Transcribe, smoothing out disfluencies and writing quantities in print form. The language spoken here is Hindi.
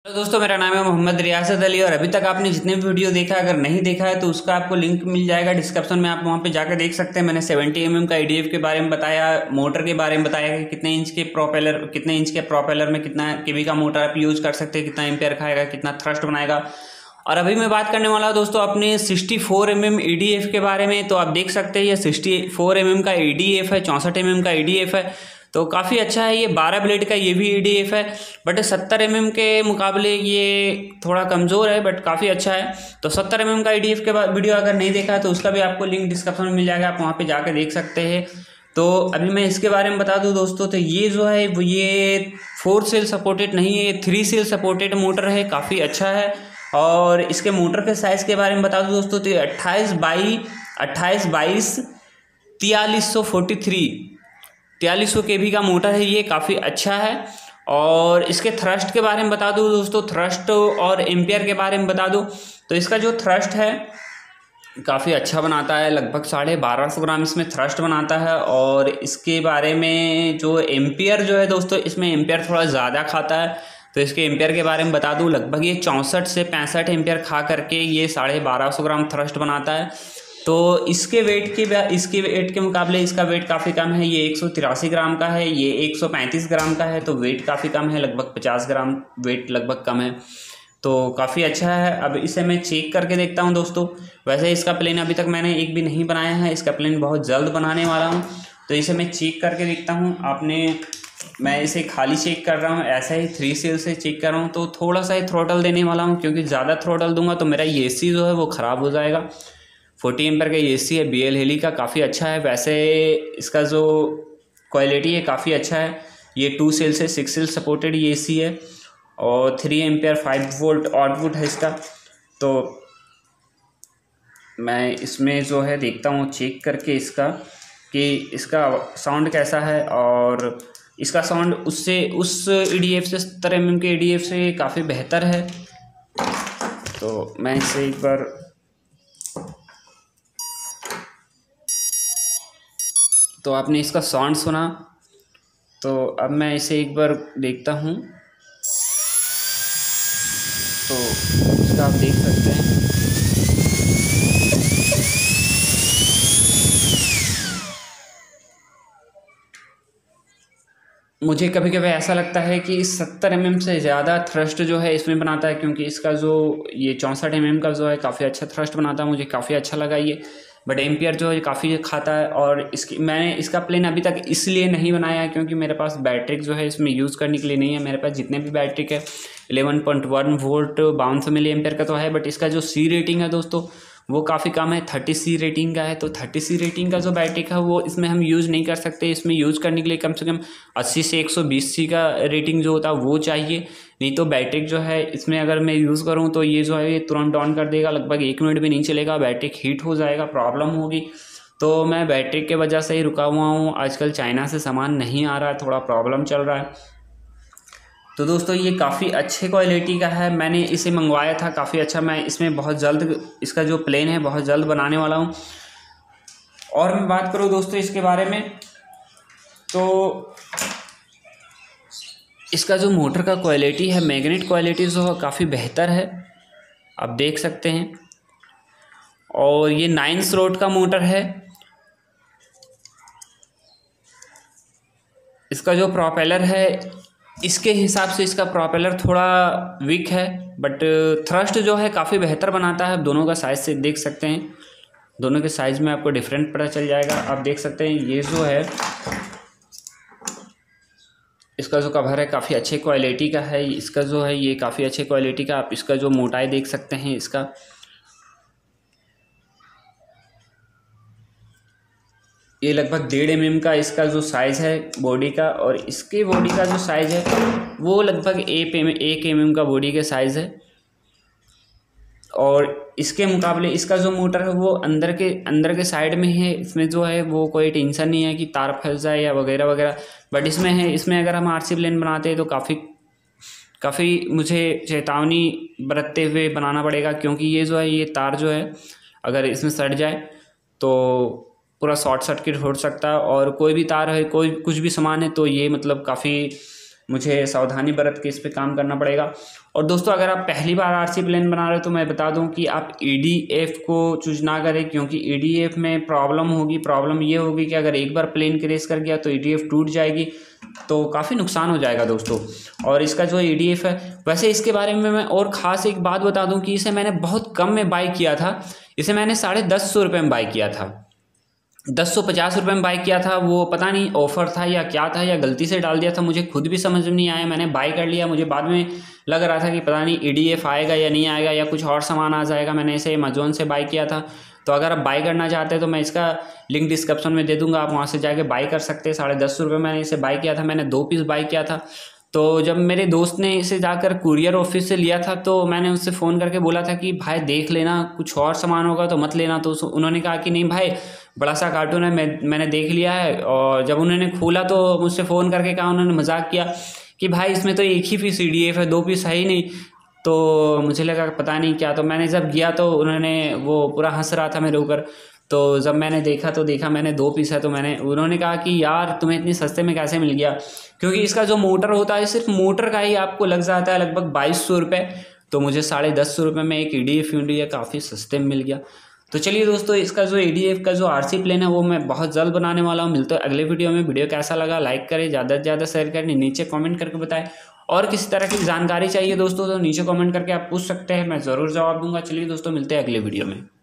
तो दोस्तों मेरा नाम है मोहम्मद रियासत अली और अभी तक आपने जितने भी वीडियो देखा अगर नहीं देखा है तो उसका आपको लिंक मिल जाएगा डिस्क्रिप्शन में। आप वहां पे जाकर देख सकते हैं। मैंने 70 mm का ईडीएफ के बारे में बताया, मोटर के बारे में बताया कि कितने इंच के प्रोपेलर में कितना केवी का मोटर आप यूज कर सकते हैं, कितना एम्पेयर खाएगा, कितना थ्रस्ट बनाएगा। और अभी मैं बात करने वाला हूँ दोस्तों अपने 64 mm ईडीएफ के बारे में। तो आप देख सकते हैं ये 64 mm का ईडीएफ है, 64 mm का ईडीएफ है, तो काफ़ी अच्छा है। ये 12 ब्लेड का ये भी ईडीएफ है, बट 70 mm के मुकाबले ये थोड़ा कमज़ोर है, बट काफ़ी अच्छा है। तो 70 mm का ईडीएफ के बाद वीडियो अगर नहीं देखा है तो उसका भी आपको लिंक डिस्क्रिप्शन में मिल जाएगा, आप वहाँ पे जाकर देख सकते हैं। तो अभी मैं इसके बारे में बता दूं दोस्तों, तो ये जो है वो ये 4 सेल सपोर्टेड नहीं है, ये 3 सेल सपोर्टेड मोटर है, काफ़ी अच्छा है। और इसके मोटर के साइज़ के बारे में बता दूं दोस्तों, तो 28 बाई 4300 केवी का मोटर है, ये काफ़ी अच्छा है। और इसके थ्रस्ट के बारे में बता दूं दोस्तों, थ्रस्ट और एम्पियर के बारे में बता दूं, तो इसका जो थ्रस्ट है काफ़ी अच्छा बनाता है, लगभग 1250 ग्राम इसमें थ्रस्ट बनाता है। और इसके बारे में जो एम्पियर जो है दोस्तों, इसमें एम्पियर थोड़ा ज़्यादा खाता है। तो इसके एम्पियर के बारे में बता दूं, लगभग ये 64 से 65 एम्पियर खा करके ये 1250 ग्राम थ्रस्ट बनाता है। तो इसके वेट के मुकाबले इसका वेट काफ़ी कम है, ये 183 ग्राम का है, ये 135 ग्राम का है, तो वेट काफ़ी कम है, लगभग 50 ग्राम वेट लगभग कम है, तो काफ़ी अच्छा है। अब इसे मैं चेक करके देखता हूं दोस्तों। वैसे इसका प्लेन अभी तक मैंने एक भी नहीं बनाया है, इसका प्लेन बहुत जल्द बनाने वाला हूं, तो इसे मैं चेक करके देखता हूं। मैं इसे खाली चेक कर रहा हूं, ऐसा ही 3 सेल से चेक कर रहा हूं। तो थोड़ा सा ही थ्रोटल देने वाला हूं, क्योंकि ज़्यादा थ्रोटल दूंगा तो मेरा एसी जो है वो ख़राब हो जाएगा। 40 एम्पेयर का एसी है, BL हेली का, काफ़ी अच्छा है। वैसे इसका जो क्वालिटी है काफ़ी अच्छा है। ये 2 सेल से 6 सेल सपोर्टेड ये एसी है, और 3 एम्पेयर 5 वोल्ट आउटपुट है इसका। तो मैं इसमें जो है देखता हूँ चेक करके इसका कि इसका साउंड कैसा है, और इसका साउंड उस ईडीएफ से 70 mm के ईडीएफ से काफ़ी बेहतर है। तो मैं इसे एक बार तो आपने इसका साउंड सुना, तो अब मैं इसे एक बार देखता हूँ। तो इसका आप देख सकते हैं, मुझे कभी कभी ऐसा लगता है कि 70 mm से ज़्यादा थ्रस्ट जो है इसमें बनाता है, क्योंकि इसका जो ये 64 mm का जो है काफ़ी अच्छा थ्रस्ट बनाता है, मुझे काफ़ी अच्छा लगा ये। बट एम्पियर जो है काफ़ी खाता है। और मैंने इसका प्लेन अभी तक इसलिए नहीं बनाया है क्योंकि मेरे पास बैटरी जो है इसमें यूज़ करने के लिए नहीं है। मेरे पास जितने भी बैटरी है 11.1 वोल्ट 5200 मिली एम्पियर का तो है, बट इसका जो सी रेटिंग है दोस्तों वो काफ़ी कम है, 30C रेटिंग का है। तो 30C रेटिंग का जो बैटरी है वो इसमें हम यूज़ नहीं कर सकते। इसमें यूज़ करने के लिए कम से कम 80 से 120C का रेटिंग जो होता है वो चाहिए, नहीं तो बैटरी जो है इसमें अगर मैं यूज़ करूँ तो ये जो है ये तुरंत ऑन कर देगा, लगभग 1 मिनट भी नहीं चलेगा, बैटरी हीट हो जाएगा, प्रॉब्लम होगी। तो मैं बैटरी के वजह से ही रुका हुआ हूँ। आजकल चाइना से सामान नहीं आ रहा है, थोड़ा प्रॉब्लम चल रहा है। तो दोस्तों ये काफ़ी अच्छे क्वालिटी का है, मैंने इसे मंगवाया था, काफ़ी अच्छा। मैं इसमें बहुत जल्द इसका जो प्लेन है बहुत जल्द बनाने वाला हूँ। और मैं बात करूँ दोस्तों इसके बारे में, तो इसका जो मोटर का क्वालिटी है, मैग्नेट क्वालिटी जो है काफ़ी बेहतर है, आप देख सकते हैं। और ये 9 स्लॉट का मोटर है। इसका जो प्रोपेलर है इसके हिसाब से इसका प्रोपेलर थोड़ा वीक है, बट थ्रस्ट जो है काफ़ी बेहतर बनाता है। दोनों का साइज़ से देख सकते हैं, दोनों के साइज़ में आपको डिफरेंट पता चल जाएगा। आप देख सकते हैं ये जो है इसका जो कवर है काफ़ी अच्छे क्वालिटी का है। इसका जो है ये काफ़ी अच्छे क्वालिटी का, आप इसका जो मोटाई देख सकते हैं इसका, ये लगभग 1.5 mm का इसका जो साइज़ है बॉडी का, और इसके बॉडी का जो साइज़ है वो लगभग 1 mm का बॉडी का साइज़ है। और इसके मुकाबले इसका जो मोटर है वो अंदर के साइड में है, इसमें जो है वो कोई टेंशन नहीं है कि तार फंस जाए या वगैरह वगैरह। बट इसमें है, इसमें अगर हम RC प्लेन बनाते हैं तो काफ़ी मुझे चेतावनी बरतते हुए बनाना पड़ेगा, क्योंकि ये जो है ये तार जो है अगर इसमें सट जाए तो पूरा शॉर्ट सर्किट हो सकता है। और कोई भी तार है, कोई कुछ भी सामान है, तो ये मतलब काफ़ी मुझे सावधानी बरत के इस पर काम करना पड़ेगा। और दोस्तों अगर आप पहली बार आरसी प्लेन बना रहे हो तो मैं बता दूं कि आप EDF को चूज ना करें, क्योंकि EDF में प्रॉब्लम होगी। प्रॉब्लम ये होगी कि अगर एक बार प्लेन क्रैश कर गया तो EDF टूट जाएगी, तो काफ़ी नुकसान हो जाएगा दोस्तों। और इसका जो EDF है, वैसे इसके बारे में मैं और ख़ास एक बात बता दूं कि इसे मैंने बहुत कम में बाई किया था। इसे मैंने 150 रुपये में बाई किया था, 1050 रुपये में बाई किया था। वो पता नहीं ऑफ़र था या क्या था, या गलती से डाल दिया था, मुझे खुद भी समझ में नहीं आया। मैंने बाई कर लिया, मुझे बाद में लग रहा था कि पता नहीं EDF आएगा या नहीं आएगा, या कुछ और सामान आ जाएगा। मैंने इसे अमेज़ॉन से बाई किया था। तो अगर आप बाई करना चाहते हैं तो मैं इसका लिंक डिस्क्रिप्शन में दे दूंगा, आप वहाँ से जाके बाई कर सकते हैं। 150 रुपये मैंने इसे बाई किया था, मैंने 2 पीस बाई किया था। तो जब मेरे दोस्त ने इसे जाकर कुरियर ऑफिस से लिया था तो मैंने उससे फ़ोन करके बोला था कि भाई देख लेना, कुछ और सामान होगा तो मत लेना। तो उन्होंने कहा कि नहीं भाई, बड़ा सा कार्टून है, मैंने देख लिया है। और जब उन्होंने खोला तो मुझसे फ़ोन करके कहा, उन्होंने मजाक किया कि भाई इसमें तो एक ही पीस EDF है, 2 पीस है ही नहीं। तो मुझे लगा पता नहीं क्या। तो मैंने जब गया तो उन्होंने, वो पूरा हंस रहा था मेरे ऊपर। तो जब मैंने देखा मैंने 2 पीस है। तो उन्होंने कहा कि यार तुम्हें इतनी सस्ते में कैसे मिल गया, क्योंकि इसका जो मोटर होता है सिर्फ मोटर का ही आपको लग जाता है लगभग 2200 रुपये। तो मुझे 150 रुपये में एक EDF यूनिट काफ़ी सस्ते में मिल गया। तो चलिए दोस्तों, इसका जो EDF का जो RC प्लेन है वो मैं बहुत जल्द बनाने वाला हूँ। मिलता है अगले वीडियो में। वीडियो कैसा लगा लाइक करें, ज़्यादा से ज़्यादा शेयर करें, नीचे कमेंट करके बताएं। और किसी तरह की जानकारी चाहिए दोस्तों तो नीचे कमेंट करके आप पूछ सकते हैं, मैं ज़रूर जवाब दूंगा। चलिए दोस्तों, मिलते हैं अगले वीडियो में।